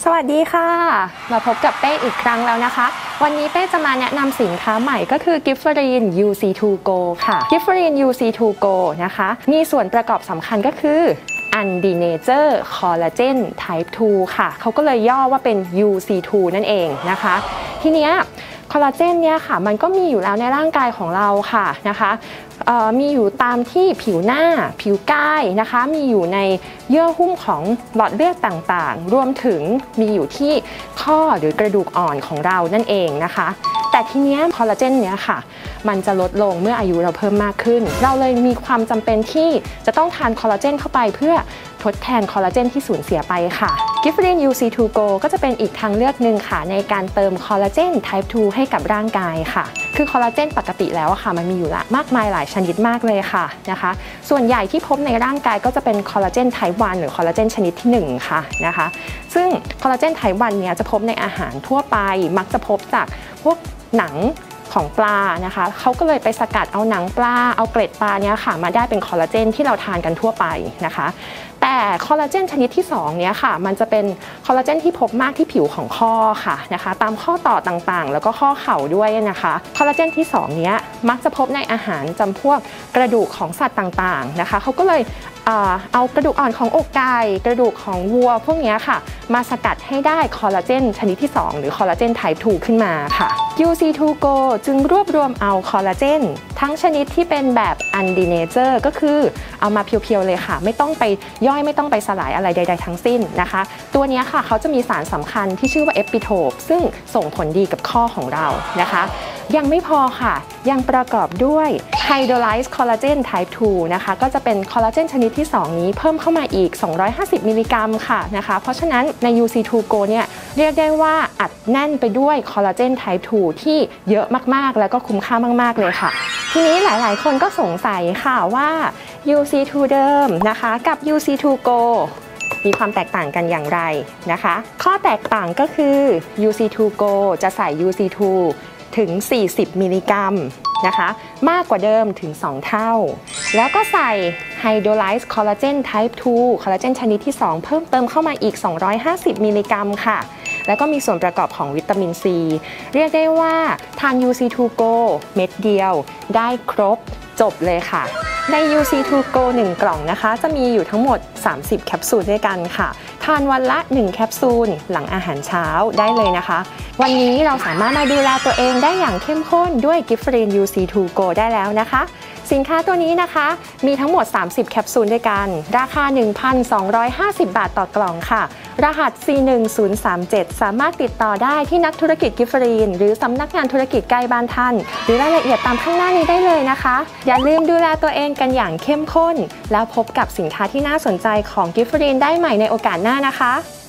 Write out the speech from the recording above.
สวัสดีค่ะมาพบกับเป้อีกครั้งแล้วนะคะวันนี้เป้จะมาแนะนำสินค้าใหม่ก็คือ Giftfreeze UC2 Go ค่ะ Giftfreeze UC2 Go นะคะมีส่วนประกอบสำคัญก็คือ Undenature Collagen Type 2 ค่ะเขาก็เลยย่อว่าเป็น UC2 นั่นเองนะคะทีเนี้ยคอลลาเจนเนี่ยค่ะมันก็มีอยู่แล้วในร่างกายของเราค่ะนะคะมีอยู่ตามที่ผิวหน้าผิวกายนะคะมีอยู่ในเยื่อหุ้มของหลอดเลือดต่างๆรวมถึงมีอยู่ที่ข้อหรือกระดูกอ่อนของเรานั่นเองนะคะแต่ทีนี้คอลลาเจนเนี่ยค่ะมันจะลดลงเมื่ออายุเราเพิ่มมากขึ้นเราเลยมีความจำเป็นที่จะต้องทานคอลลาเจนเข้าไปเพื่อทดแทนคอลลาเจนที่สูญเสียไปค่ะ Giftfreeze UC2 Go ก็จะเป็นอีกทางเลือกหนึ่งค่ะในการเติมคอลลาเจน Type 2 ให้กับร่างกายค่ะคือคอลลาเจนปกติแล้วค่ะมันมีอยู่ละมากมายหลายชนิดมากเลยค่ะนะคะส่วนใหญ่ที่พบในร่างกายก็จะเป็นคอลลาเจน Type 1 หรือคอลลาเจนชนิดที่1ค่ะนะคะซึ่งคอลลาเจน Type 1 เนี่ยจะพบในอาหารทั่วไปมักจะพบจากพวกหนังของปลานะคะเขาก็เลยไปสกัดเอาหนังปลาเอาเกล็ดปลาเนี่ยค่ะมาได้เป็นคอลลาเจนที่เราทานกันทั่วไปนะคะแต่คอลลาเจนชนิดที่2เนี่ยค่ะมันจะเป็นคอลลาเจนที่พบมากที่ผิวของข้อค่ะนะคะตามข้อต่อต่างๆแล้วก็ข้อเข่าด้วยนะคะคอลลาเจนที่2เนี้ยมักจะพบในอาหารจำพวกกระดูกของสัตว์ต่างๆนะคะเขาก็เลยเอากระดูกอ่อนของอกไก่กระดูกของวัวพวกนี้ค่ะมาสกัดให้ได้คอลลาเจนชนิดที่2หรือคอลลาเจน Type 2 ขึ้นมาค่ะ UC2 Go จึงรวบรวมเอาคอลลาเจนทั้งชนิดที่เป็นแบบ Undenature ก็คือเอามาเพียวๆเลยค่ะไม่ต้องไปย่อยไม่ต้องไปสลายอะไรใดๆทั้งสิ้นนะคะตัวนี้ค่ะเขาจะมีสารสำคัญที่ชื่อว่าเอปิโทปซึ่งส่งผลดีกับข้อของเรานะคะยังไม่พอค่ะยังประกอบด้วย Hydrolyzed Collagen Type 2 นะคะก็จะเป็นคอลลาเจนชนิดที่2นี้เพิ่มเข้ามาอีก250มิลลิกรัมค่ะนะคะเพราะฉะนั้นใน UC2 Go เนี่ยเรียกได้ว่าอัดแน่นไปด้วยคอลลาเจน Type 2 ที่เยอะมากๆแล้วก็คุ้มค่ามากๆเลยค่ะทีนี้หลายๆคนก็สงสัยค่ะว่า UC2 เดิมนะคะกับ UC2 Go มีความแตกต่างกันอย่างไรนะคะข้อแตกต่างก็คือ UC2 Go จะใส่ UC2 ถึง40มิลลิกรัมนะคะมากกว่าเดิมถึง2เท่าแล้วก็ใส่ Hydrolyzed Collagen Type 2 คอลลาเจนชนิดที่2เพิ่มเติมเข้ามาอีก250มิลลิกรัมค่ะแล้วก็มีส่วนประกอบของวิตามินซีเรียกได้ว่าทาน UC2 Go เม็ดเดียวได้ครบจบเลยค่ะใน UC2 Go 1 กล่องนะคะจะมีอยู่ทั้งหมด30แคปซูลด้วยกันค่ะทานวันละ1แคปซูลหลังอาหารเช้าได้เลยนะคะวันนี้เราสามารถมาดูแลตัวเองได้อย่างเข้มข้นด้วย Giftfreeze UC2 Go ได้แล้วนะคะสินค้าตัวนี้นะคะมีทั้งหมด30แคปซูลด้วยกันราคา 1,250 บาทต่อกล่องค่ะรหัส C1037 สามารถติดต่อได้ที่นักธุรกิจ Giftfreeze หรือสำนักงานธุรกิจใกล้บ้านท่านหรือรายละเอียดตามข้างหน้านี้ได้เลยนะคะอย่าลืมดูแลตัวเองกันอย่างเข้มข้นแล้วพบกับสินค้าที่น่าสนใจของ Giftfreeze ได้ใหม่ในโอกาสหน้านะคะ